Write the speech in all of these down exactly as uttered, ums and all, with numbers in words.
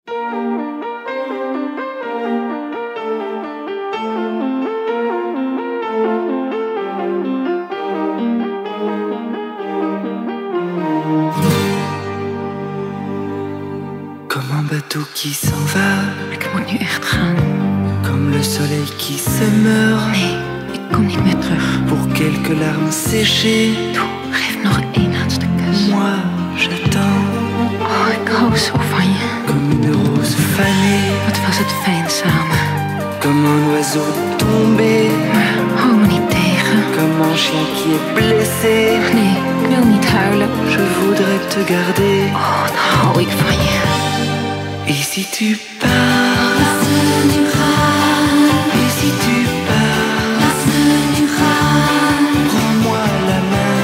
Comme un bateau qui s'en va. Ik moet nu echt gaan. Comme le soleil qui se meurt. Nee, ik kom niet meer terug. Pour quelques larmes séchées. Toe, geef nog één laatste kus. Moi, j'attends. Oh, ik hou zo van je. Comme une rose fanée. Wat was het fijn samen. Comme un oiseau tombé. Maar hou me niet tegen. Comme un chien qui est blessé. Nee, ik wil niet huilen. Je voudrais te garder. Oh, dan hou ik van je. Et si tu pars, Laat-me nu gaan. et si tu pars, Laat-me nu gaan. prends-moi la main.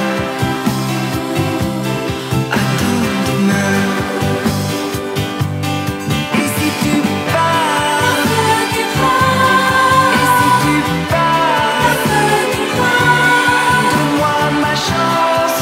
Attends demain. Et si tu pars, Laat-me nu gaan. et si tu pars, Laat-me nu gaan. donne-moi ma chance.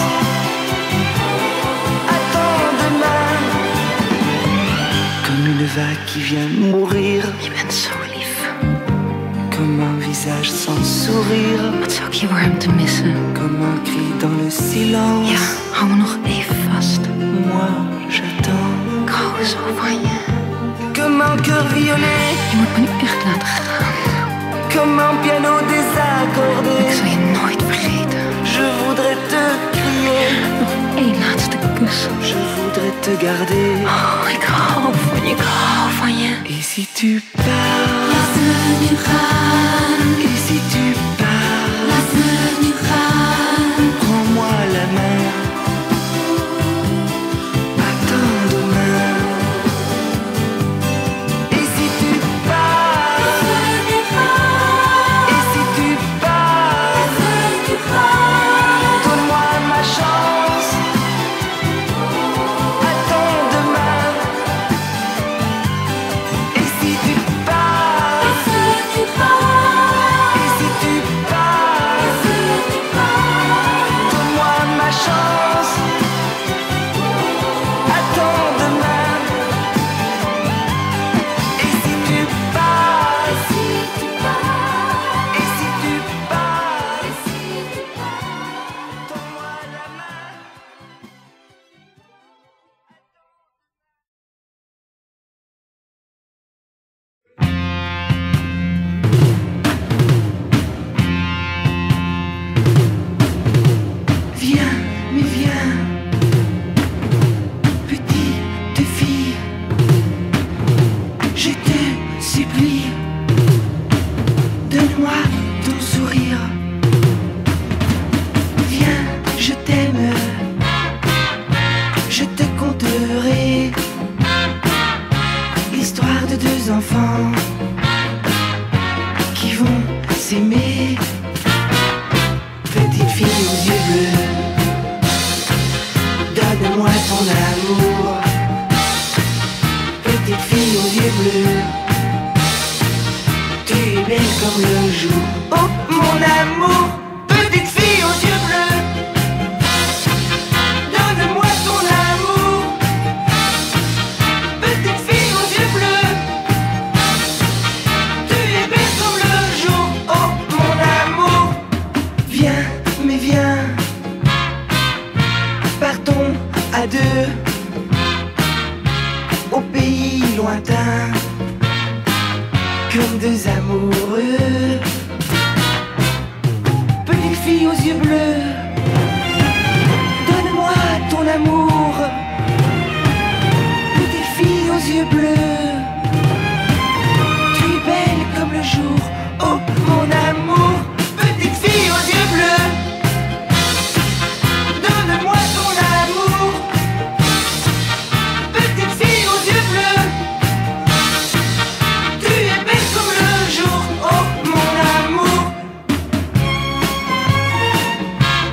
Attends demain. Comme une vague qui vient mourir. Je bent zo lief. Comme un visage sans sourire. Wat zou ik je warm te missen. Comme un cri dans le silence. Ja, hou me nog even vast. Moi, j'attends. Ik hou zo van je. Comme un cœur violet. Je moet me nu echt laten gaan. Comme un piano désaccordé. Ik zal je nooit vergeten. Je voudrais te crier. Nog één laatste kus. Je voudrais te garder. Oh, ik hou van je, ik hou van je. Et si tu pars, Laat-me nu gaan. et si tu pars, Laat-me nu gaan. prends-moi la main. Attends demain. Et si tu pars, Laat-me nu gaan. et si tu pars, Laat-me nu gaan. donne-moi ma chance. Attends demain. Et si tu pars, Laat-me nu gaan. et si tu pars, Laat-me nu gaan. donne-moi ma chance. Attends demain. Et si tu pars, Si tu pars. et si tu pars, Si tu pars. donne-moi la main. Viens, mais viens, petite fille, je te supplie, donne-moi ton sourire. Viens, je t'aime, je te conterai l'histoire de deux enfants qui vont s'aimer. Petite fille aux yeux bleus, donne-moi ton amour. Petite fille aux yeux bleus, tu es belle comme le jour. Oh mon amour, petite fille aux yeux bleus, donne-moi ton amour. Petite fille aux yeux bleus, tu es belle comme le jour. Oh mon amour, viens, mais viens, partons à deux au pays lointain, comme deux amoureux. Petite fille aux yeux bleus, donne-moi ton amour. Petite fille aux yeux bleus, tu es belle comme le jour. Oh mon amour, petite fille aux yeux bleus, donne-moi ton amour. Petite fille aux yeux bleus, tu es belle comme le jour. Oh mon amour.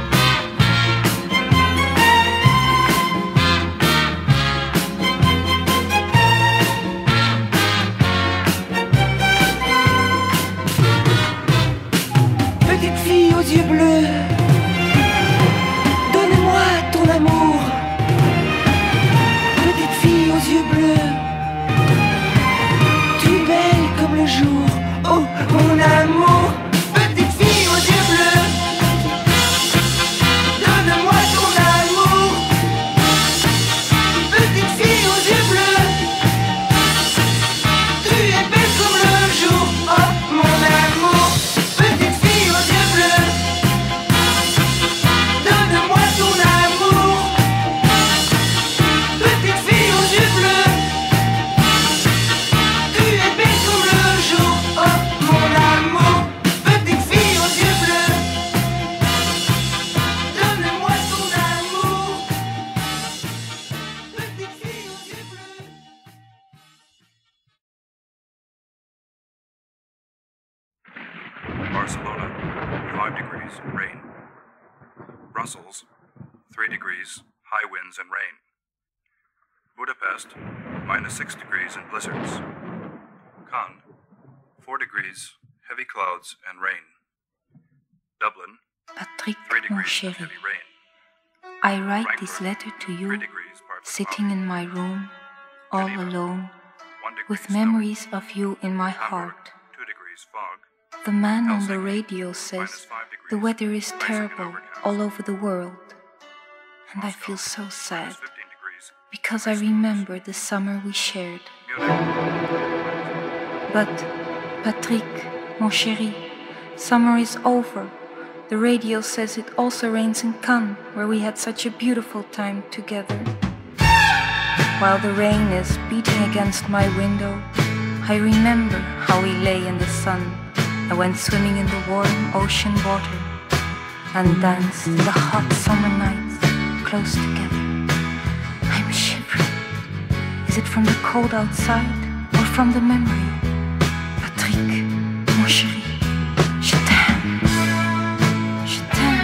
Barcelona, five degrees, rain. Brussels, three degrees, high winds and rain. Budapest, minus six degrees and blizzards. Cannes, four degrees, heavy clouds and rain. Dublin, Patrick, three mon degrees, chéri, heavy rain. I write this letter to you, three degrees, partly sitting cloudy. in my room, all Geneva, alone, one degree with snow. memories of you in my Hamburg, heart. two degrees fog. The man on the Helsinki, radio minus says five degrees, the weather is icing and terrible overcast. all over the world. And I Moscow, feel so sad minus fifteen degrees. because I remember the summer we shared. Munich, But, Patrick, mon chéri, summer is over. The radio says it also rains in Cannes, where we had such a beautiful time together. While the rain is beating against my window, I remember how we lay in the sun and went swimming in the warm ocean water and danced in the hot summer nights close together. I'm shivering. Is it from the cold outside or from the memory? Patrick, mon chéri, je t'aime. Je t'aime.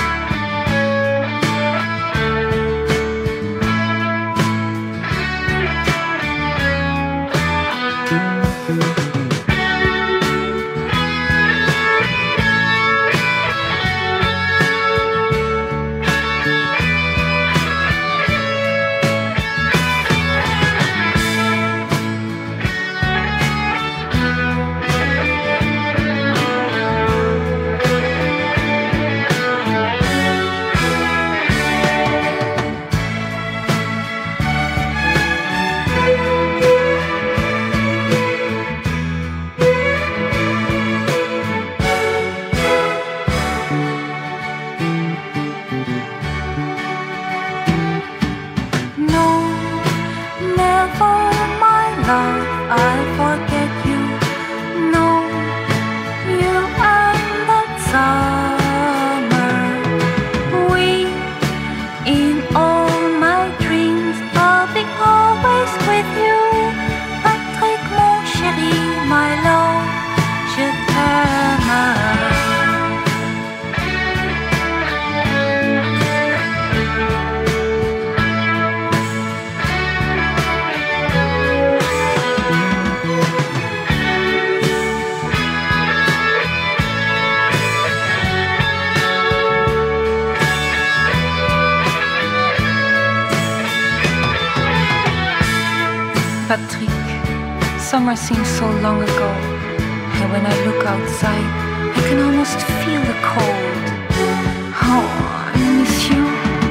Patrick, summer seems so long ago, and when I look outside, I can almost feel the cold. Oh, I miss you.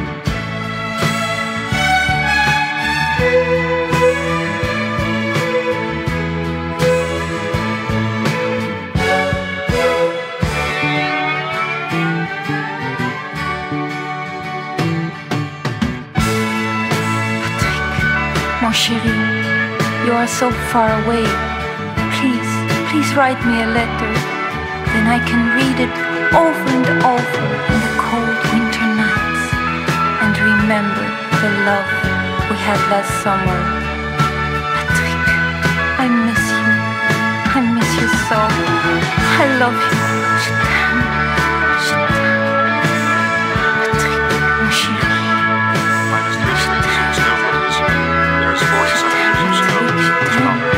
Patrick, mon chéri, you are so far away. Please, please write me a letter. Then I can read it over and over in the cold winter nights and remember the love we had last summer. Patrick, I miss you. I miss you so. I love you. Je t'aime. Je t'aime. Patrick, mon chéri. minus three degrees and snow flurries. There is forty centimeters of snow this summer.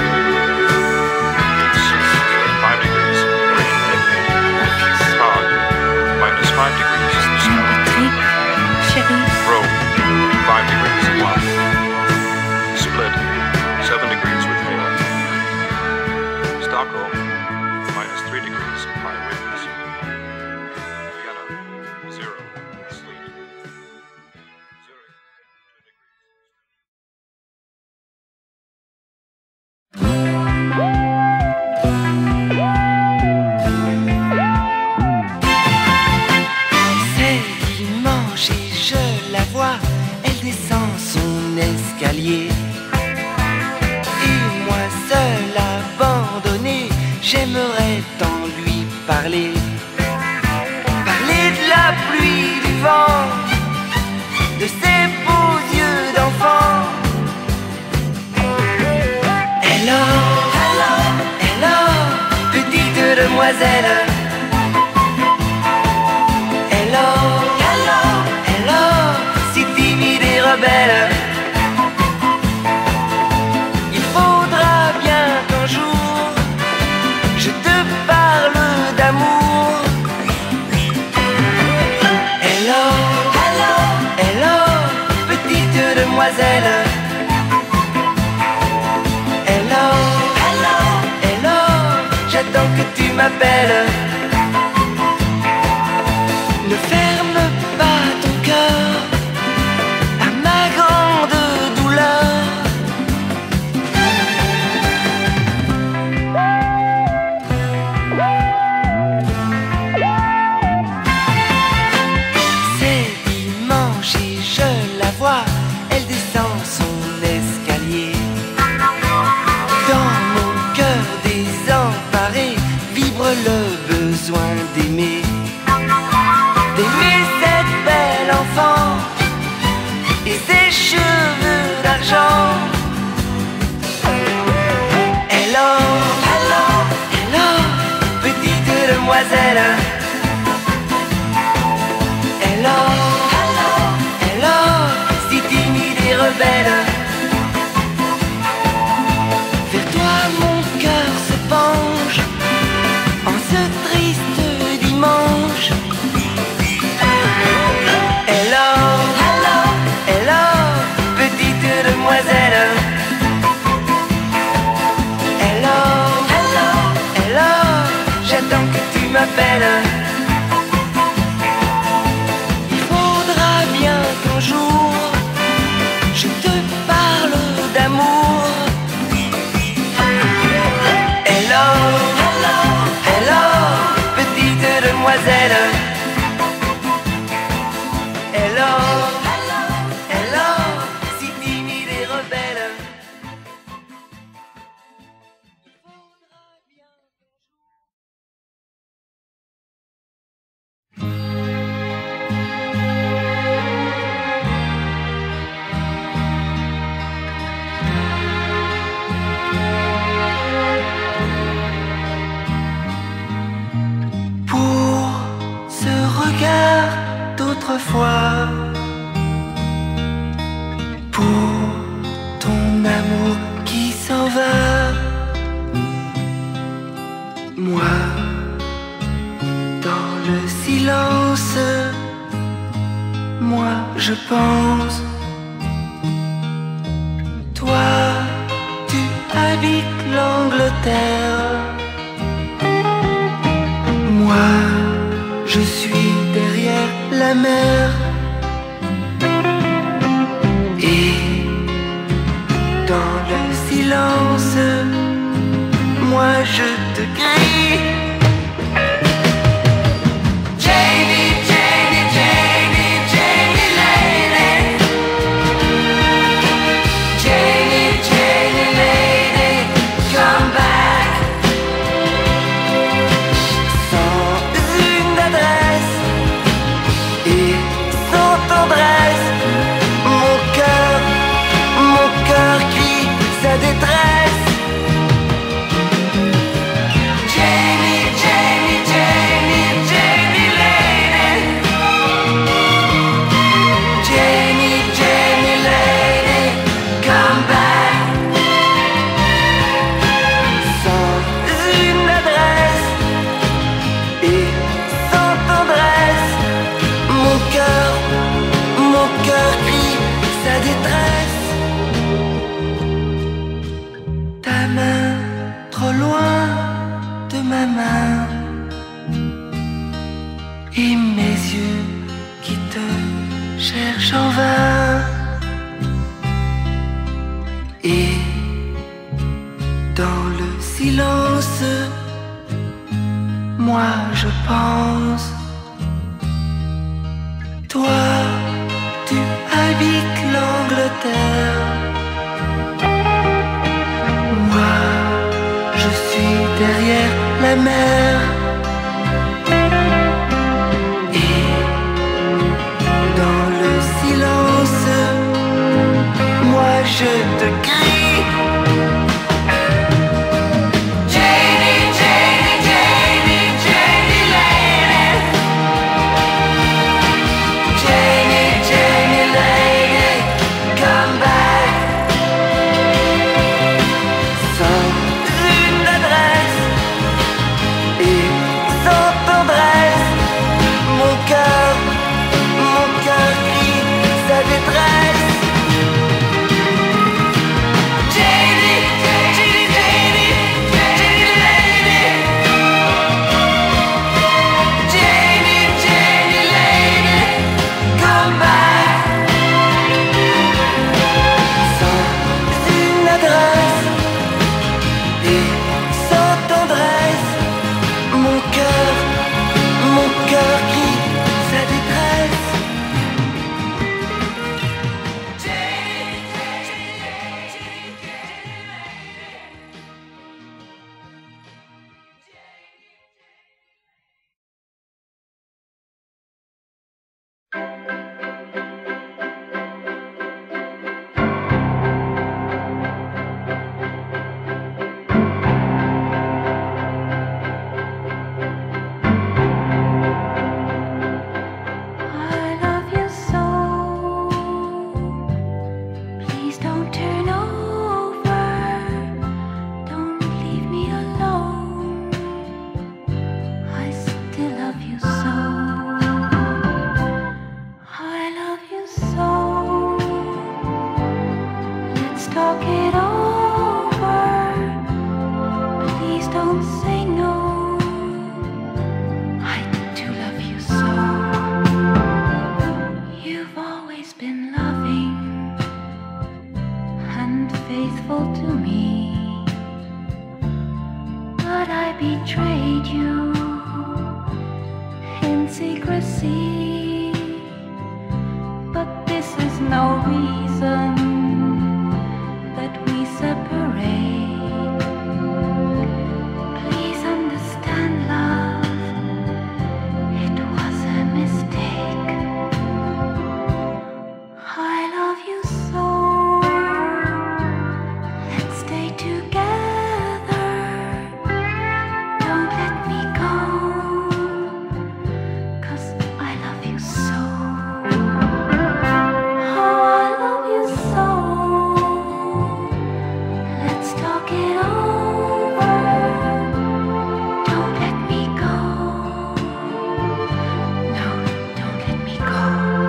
Five degrees, rain. Prague, minus five degrees and snow. Patrick, chéri. Rome, five degrees and wild. Split, seven degrees with hail. Stockholm, minus three degrees and high winds. Vienna, zero, sleet. Zurich, two degrees. C'est dimanche et je la vois, elle descend son escalier. Et moi seul abandonné, j'aimerais tant lui parler. Parler de la pluie, du vent, de ses beaux yeux d'enfant. Hello, hello, hello, petite demoiselle. demoiselle. Hello, hello, hello, j'attends que tu m'appelles. Ne ferme pas ton cœur à ma grande douleur. C'est dimanche et je la vois, elle descend son escalier. Dans mon cœur désemparé vibre le besoin d'aimer. D'aimer cette belle enfant et ses cheveux d'argent. Hello, hello, hello, petite demoiselle. Hello, hello, hello, si timide et rebelle. Vers toi mon cœur se penche en ce triste dimanche. Hello, hello, hello, petite demoiselle. Hello, hello, hello, j'attends que tu m'appelles. Il faudra bien qu'un jour je te parle d'amour. Hello, hello, hello, petite demoiselle. Hello, hello, hello, si timide et rebelle. Il faudra bien pour ce regard d'autrefois, pour ton amour qui s'en va. Moi, dans le silence, moi je pense. Toi, tu habites l'Angleterre. Moi, je suis derrière la mer. Et dans le silence, moi je te crie. Janie, Janie, Janie, Janie lady. Janie, Janie lady, come back. Sans une adresse et sans tendresse, mon cœur, mon cœur crie sa détresse. Janie, Janie, Janie, Janie lady. Janie, Janie lady, come back. Sans une adresse et sans tendresse, mon cœur, mon cœur crie sa détresse. Ta main trop loin de ma main et mes yeux qui te cherchent en vain. Et dans le silence, moi je pense. Toi, tu habites l'Angleterre. Moi, je suis derrière la mer. Et dans le silence, moi je te crie. Janie, Janie, Janie, Janie lady. Janie, Janie lady, come back. Sans une adresse et sans tendresse, mon cœur, mon cœur crie sa détresse. talk it over. Please don't say no. I do love you so. You've always been loving and faithful to me, but I betrayed you in secrecy. But this is no reason that we separate. Please understand, love, it was a mistake. I love you so. Let's stay together. Don't let me go, 'cause I love you so. Oh, I love you so. Let's talk it over. Don't let me go. No, don't let me go.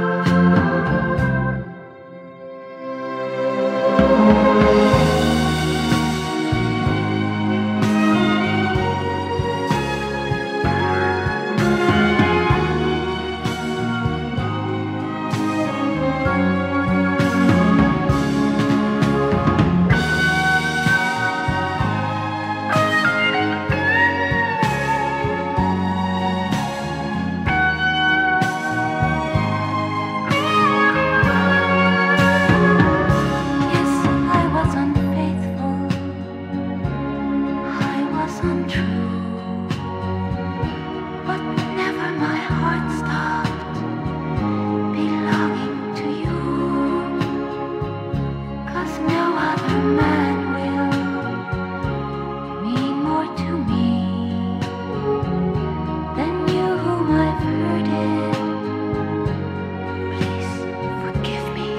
Yes, I was unfaithful. I was untrue. But never my heart stopped belonging to you. 'Cause no other man will mean more to me than you whom I've hurted. Please forgive me.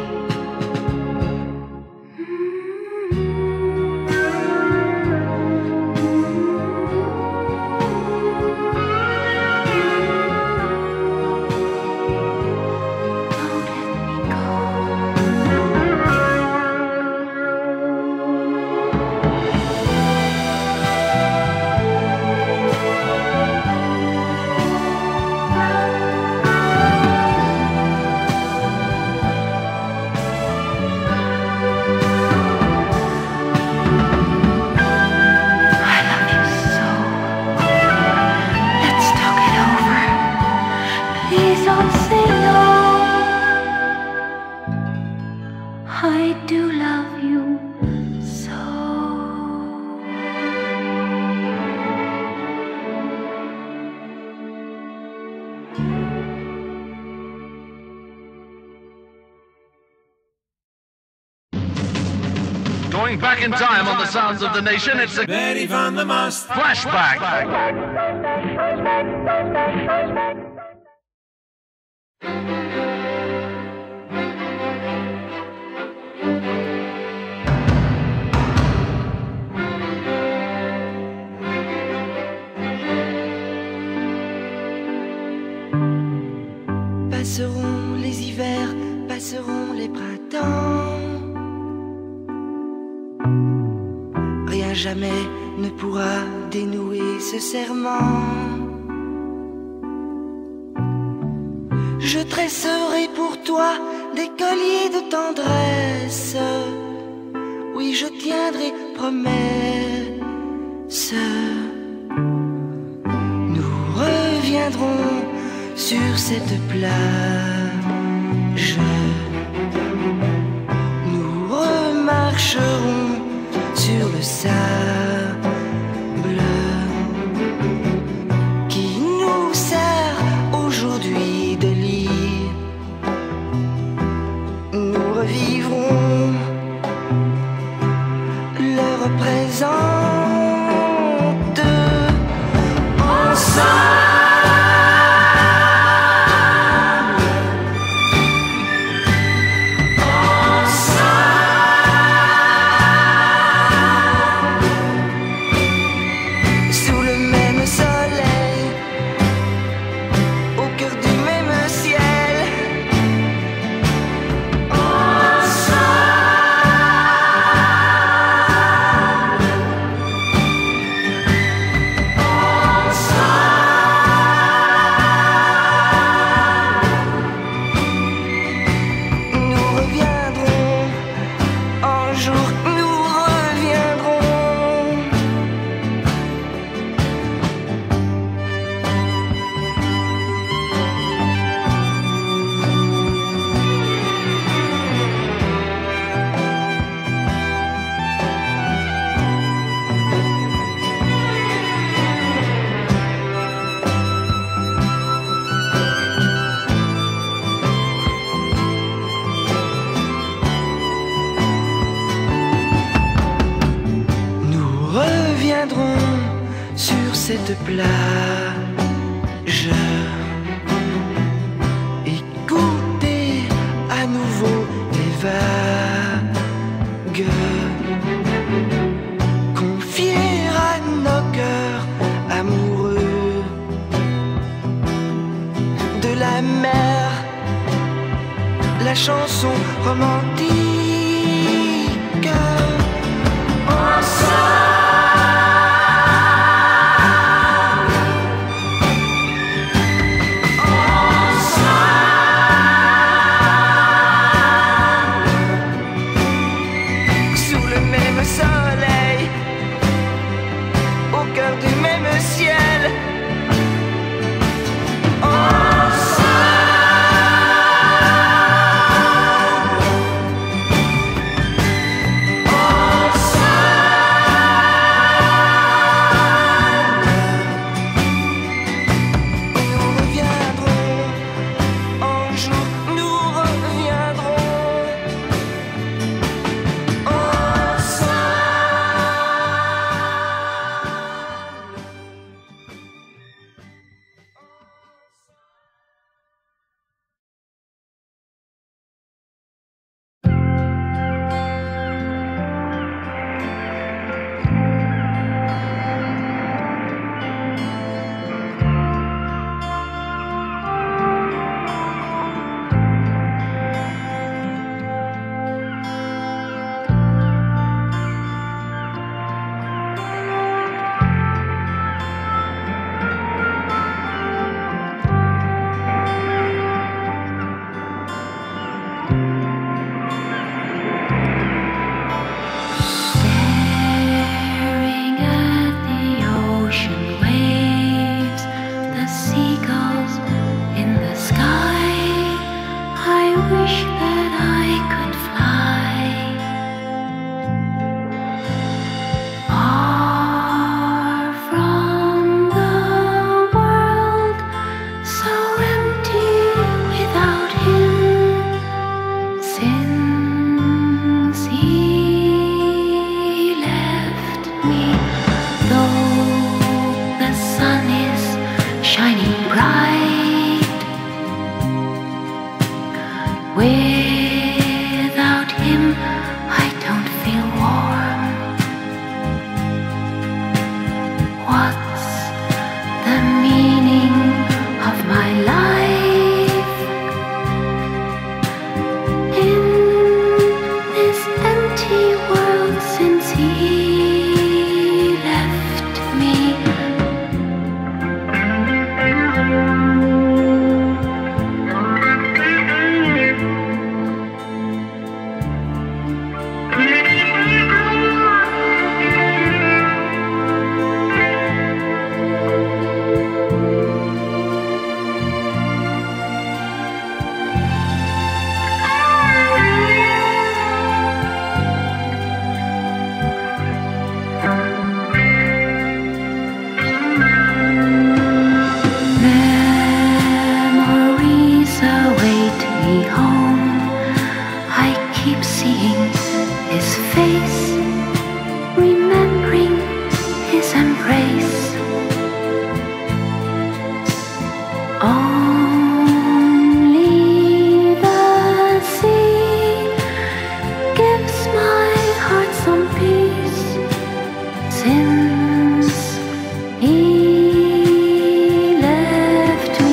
Don't let me go. I love you so. Let's talk it over. Please don't say no. I do love you so. Going back in time on the sounds of the nation, it's a Betty van der Mast. flashback. Passeront les hivers, passeront les printemps. Rien jamais ne pourra dénouer ce serment. Je tresserai pour toi des colliers de tendresse. Oui, je tiendrai promesse. Nous reviendrons sur cette plage. Nous remarcherons sur le sable qui nous sert aujourd'hui de lit. Nous revivrons l'heure présente ensemble. Ensemble. cette plage. Écoutez à nouveau les vagues, confier à nos cœurs amoureux de la mer la chanson romantique. Ensemble, without him, I don't feel warm. What's the meaning of my life in this empty world since he left me? Memories await me home. I keep seeing his face, remembering his embrace. Only the sea gives my heart some peace, since he left me.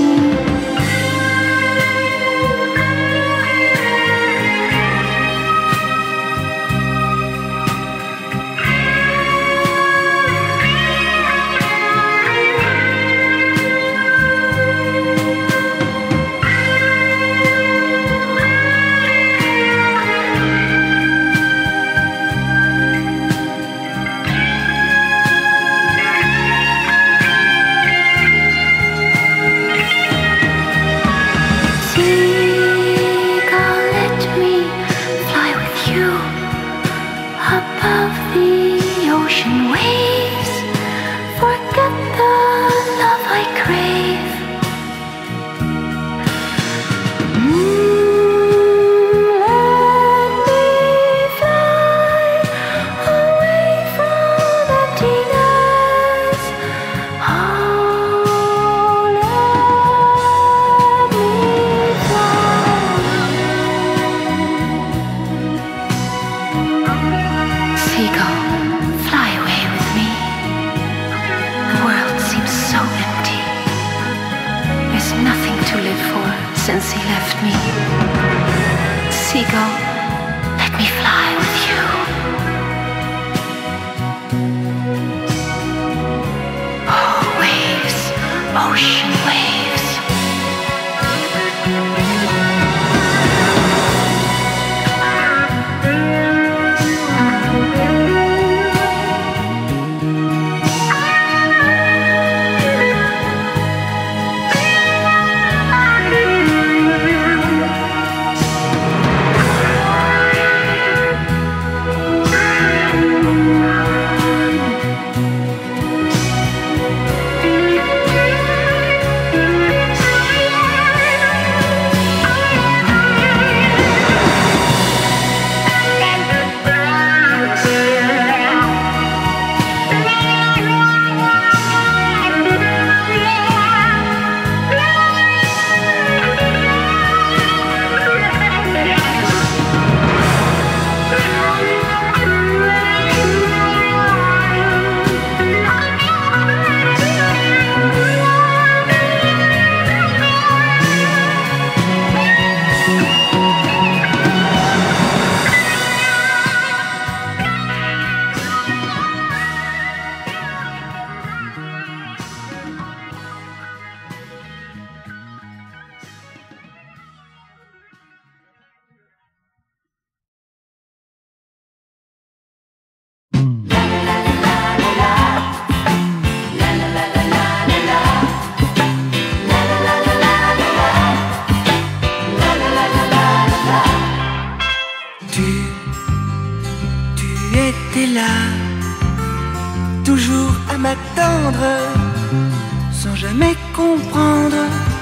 étais là, toujours à m'attendre, sans jamais comprendre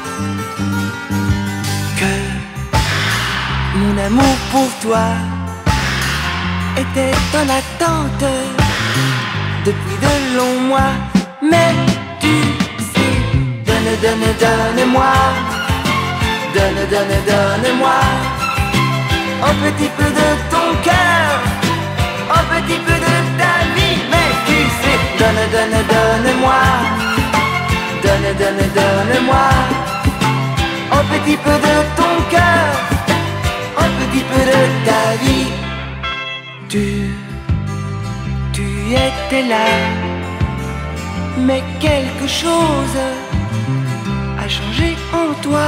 que mon amour pour toi était en attente depuis de longs mois. Mais tu sais, donne, donne, donne-moi, donne, donne, donne-moi un petit peu de ton cœur, un petit peu de ta vie. Mais tu sais, donne, donne, donne-moi, donne, donne, donne-moi un petit peu de ton cœur, un petit peu de ta vie. Tu, tu étais là, mais quelque chose a changé en toi.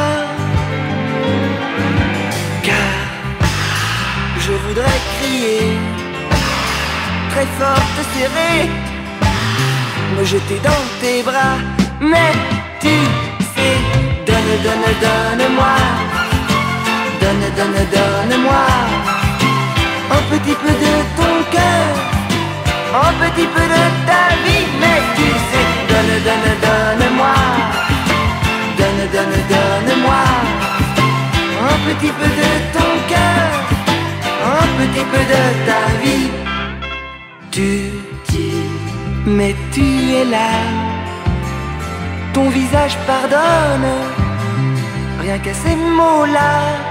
Car je voudrais crier, très fort te serrer, me jeter dans tes bras. Mais tu sais, donne, donne, donne-moi, donne, donne, donne-moi un petit peu de ton cœur, un petit peu de ta vie. Mais tu sais, donne, donne, donne-moi, donne, donne, donne-moi un petit peu de ton cœur, un petit peu de ta vie. Tu, tu, mais tu es là, ton visage pardonne, rien qu'à ces mots-là.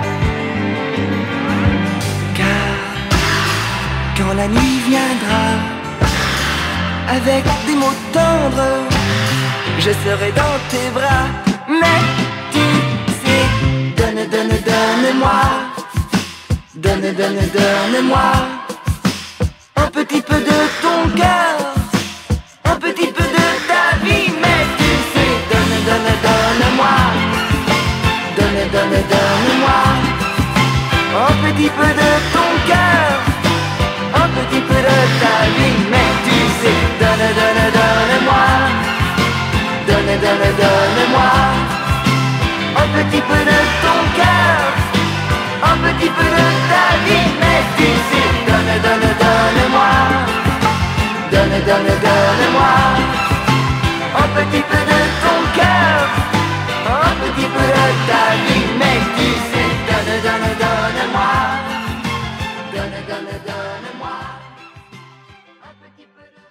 Car quand la nuit viendra, avec des mots tendres, je serai dans tes bras. Mais tu sais, donne, donne, donne-moi, donne, donne, donne-moi un petit peu de ton cœur, un petit peu de ta vie. Mais tu sais, donne, donne, donne-moi, donne, donne, donne-moi un petit peu de ton cœur, un petit peu de ta vie. Mais tu sais, donne, donne, donne-moi, donne, donne, donne-moi un petit peu de ton cœur, un petit peu de ta vie. Mais tu sais, donne, donne, donne-moi, donne, donne, donne-moi un petit peu de ton cœur, un petit peu de ta vie. Mais tu sais, donne, donne, donne-moi, donne, donne, donne-moi un petit peu de...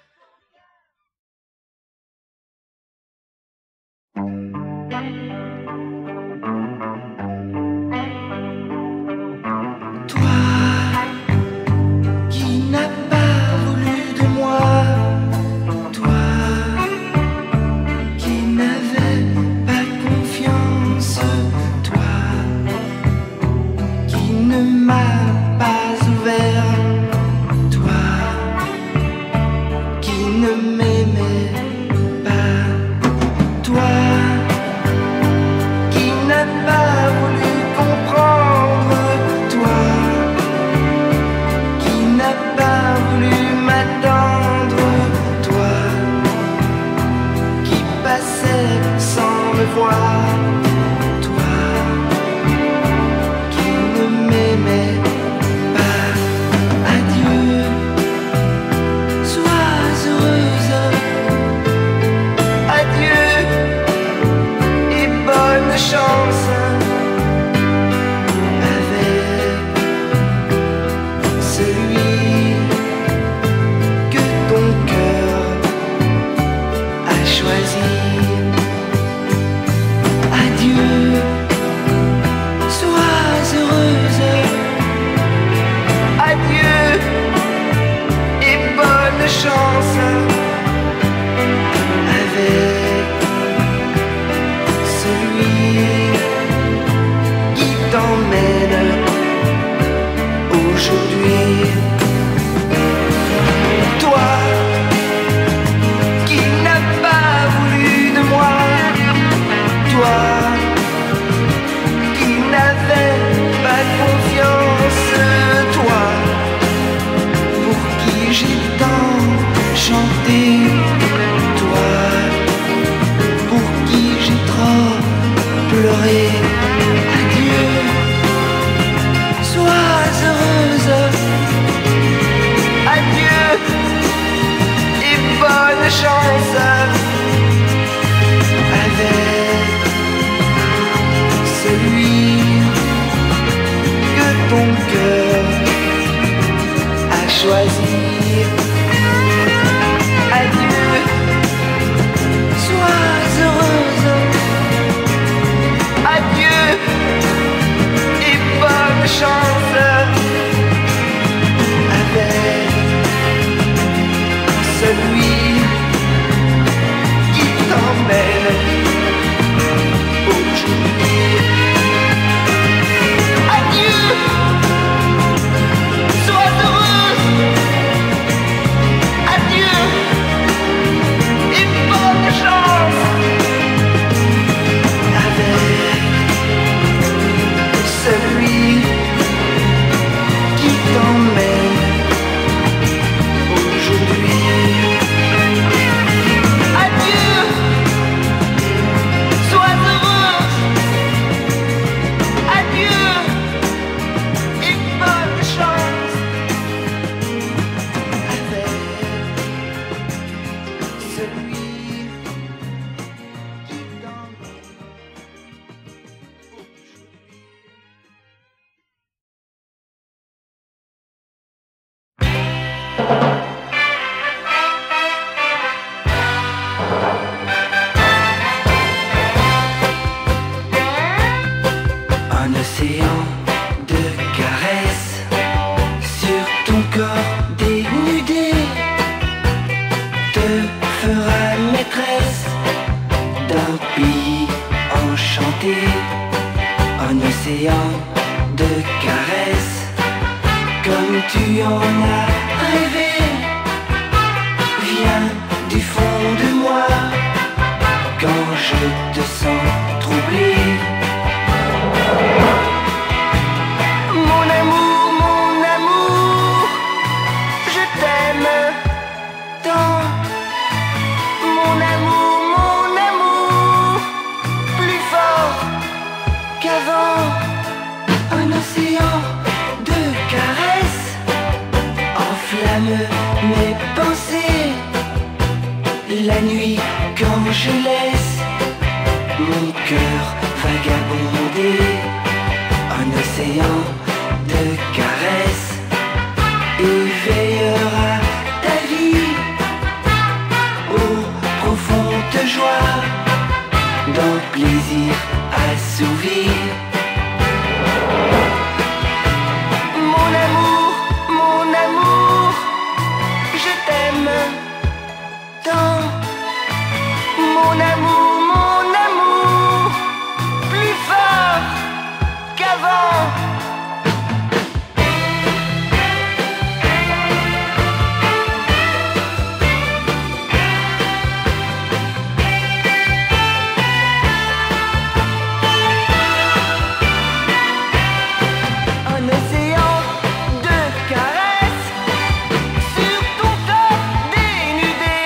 Toi qui n'as pas voulu de moi, toi qui n'avais pas confiance, toi qui ne m'as pas ouvert, choisir. Adieu, sois heureuse. Adieu et bonne chance avec celui qui t'emmène aujourd'hui. Adieu, sois heureuse. Adieu et bonne chance avec celui qui t'emmène aujourd'hui. Adieu, sois heureuse. Adieu et bonne chance avec celui qui t'emmène aujourd'hui. Un océan de caresses sur ton corps dénudé te fera maîtresse d'un pays enchanté. Un océan de caresses comme tu en as rêvé vient du fond de moi quand je te sens troublé. Mon amour, mon amour, je t'aime tant. Mon amour, mon amour, plus fort qu'avant. Un océan de caresses enflamme mes pensées. La nuit quand je laisse mon cœur vagabonder. Un océan de caresses éveillera ta vie aux profondes joies d'un plaisir assouvi. Mon amour, mon amour, je t'aime tant. Mon amour, mon amour, plus fort qu'avant. Un océan de caresses sur ton corps dénudé,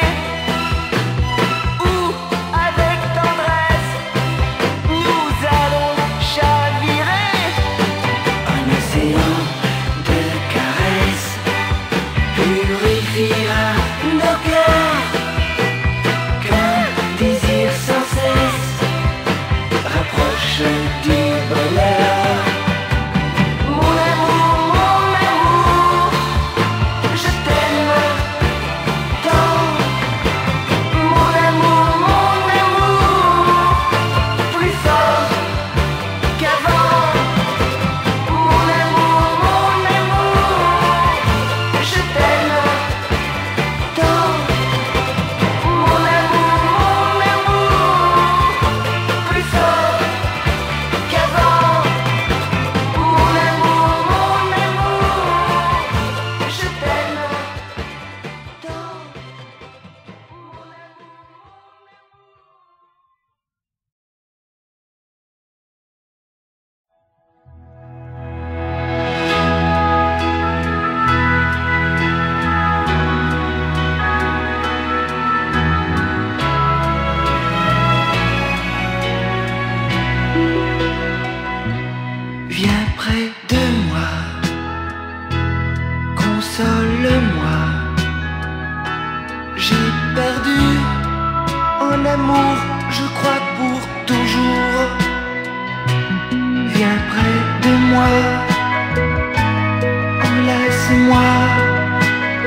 où avec tendresse nous allons chavirer. Un océan de caresses purifiera nos cœurs qu'un désir sans cesse rapproche du bonheur. Mon amour, mon amour, je t'aime tant. Mon amour, mon amour, plus fort qu'avant. Mon amour, mon amour, je t'aime tant. Mon amour, mon amour, plus fort qu'avant. Mon amour, mon amour, je t'aime tant. Viens près de moi, console-moi. J'ai perdu en amour, je crois pour toujours. Viens près de moi, enlace-moi.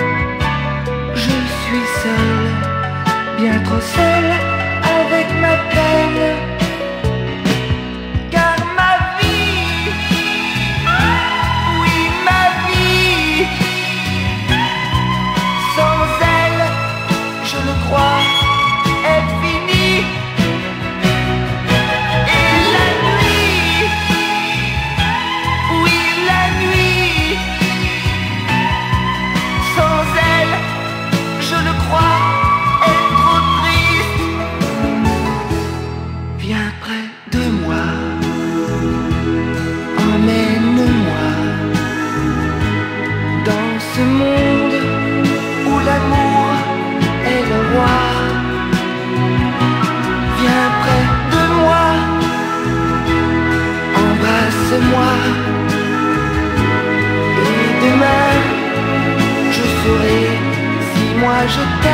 je t'aime.